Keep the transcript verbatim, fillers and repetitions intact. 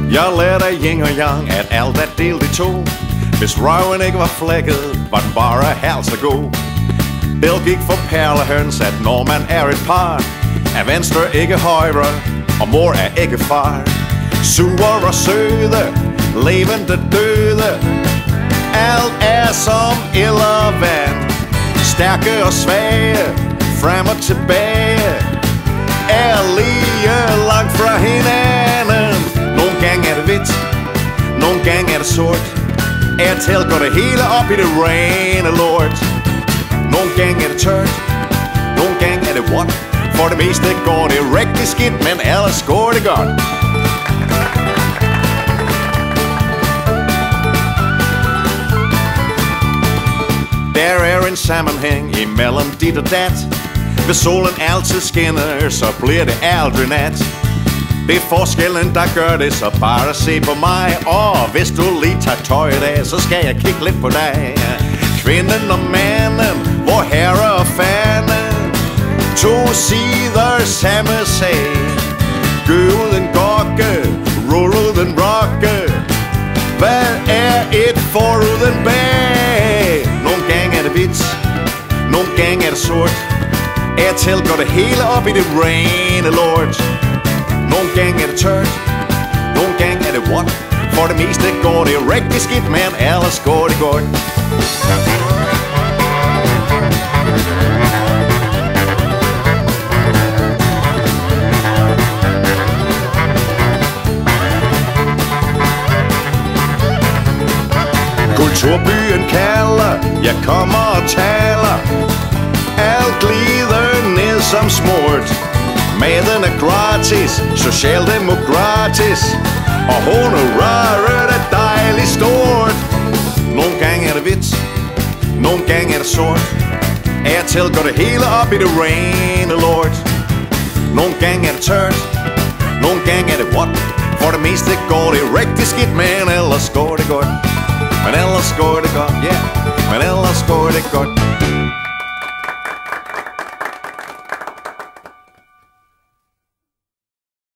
Jeg lærte af yin og yang, at alt er delt i to. Hvis røven ikke var flækket, var den bare halvt så god. Bill gik for perlehøns, at når man er et par, er venstre ikke højre, og mor er ikke far. Sure og søde, levende døde, alt er som ild og vand. Stærke og svage, frem og tilbage, er lige langt fra hinanden. Nogle gange er det hvidt, nogle gange er det sort. Af og til går det hele op i det rene lort. Nogle gange er det tørt, nogle gange er det what. For det meste går det rigtig skidt, men ellers går det godt. Der er en sammenhæng imellem dit og dat. Hvis solen altid skinner, så bliver det aldrig nat. Det er forskellen, der gør det, så bare se på mig. Og hvis du lige tager tøjet af, så skal jeg kigge lidt på dig. Kvinden og manden, vor herre og fanden, to sider samme sag. Gør uden gokke, rull uden rokke. Hvad er et foruden bag? Nogle gange er det hvidt, nogle gange er det sort. Af og til går det hele op i det rene lort. Nogle gange er det tørt, nogle gange er det what. For det meste går det rigtig skidt, men ellers går det godt. Kulturbyen kalder, jeg kommer og taler. Alt glider ned som smurt. Maden er gratis, socialdemokratisk, og honoraret er dejligt stort. Nogle gange er det hvidt, nogle gange er det sort. Af og til går det hele op i det rene lort. Nogle gange er det tørt, nogle gange er det what. For det meste går det rigtig skidt, men ellers går det godt. Men ellers går det godt, ja, yeah. Men ellers går det godt.